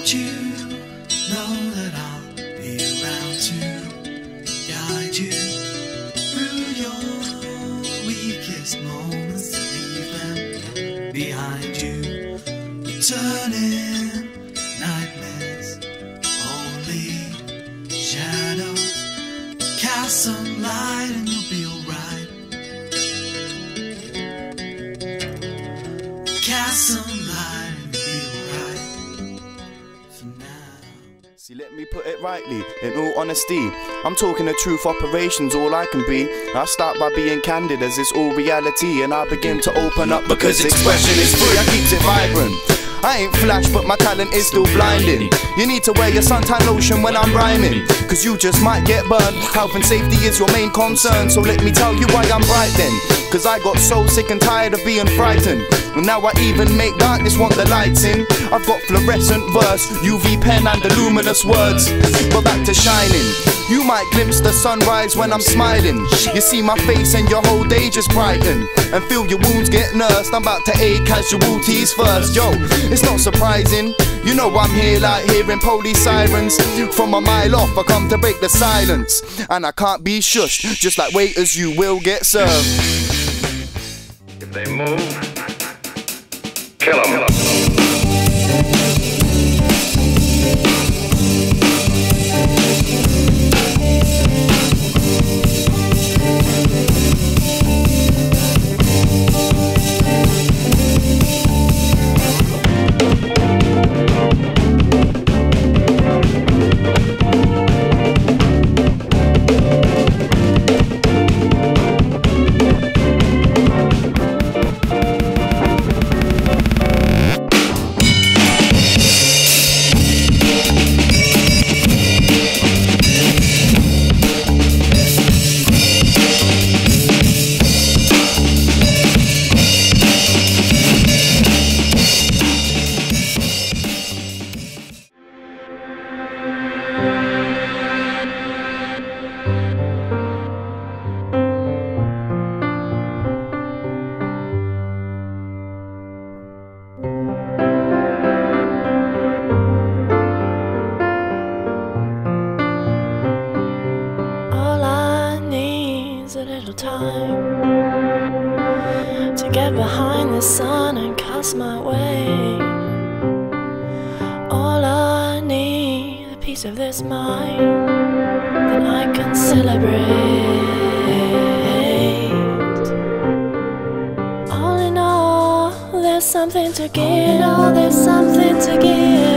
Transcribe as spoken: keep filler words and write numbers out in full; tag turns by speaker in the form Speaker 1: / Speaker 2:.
Speaker 1: you know that I'll be around to guide you through your weakest moments, to leave them behind you. Returning nightmares, only shadows. Cast some light and you'll be alright. Cast some light and you'll be alright. For now.
Speaker 2: See, let me put it rightly, in all honesty, I'm talking the truth, operations, all I can be. I start by being candid as it's all reality, and I begin to open up because expression is free, I keeps it vibrant. I ain't flash, but my talent is still blinding. You need to wear your suntan lotion when I'm rhyming, cause you just might get burned. Health and safety is your main concern, so let me tell you why I'm bright then. Cause I got so sick and tired of being frightened, and now I even make darkness want the lights in. I've got fluorescent verse, U V pen and the luminous words. But back to shining, you might glimpse the sunrise when I'm smiling. You see my face and your whole day just brighten, and feel your wounds get nursed. I'm about to aid casualties first. Yo, it's not surprising, you know I'm here like hearing police sirens. From a mile off I come to break the silence, and I can't be shushed, just like waiters you will get served.
Speaker 3: If they move, kill them.
Speaker 4: Time to get behind the sun and cast my way. All I need, a piece of this mind, then I can celebrate. All in all, there's something to give. Oh, there's something to give.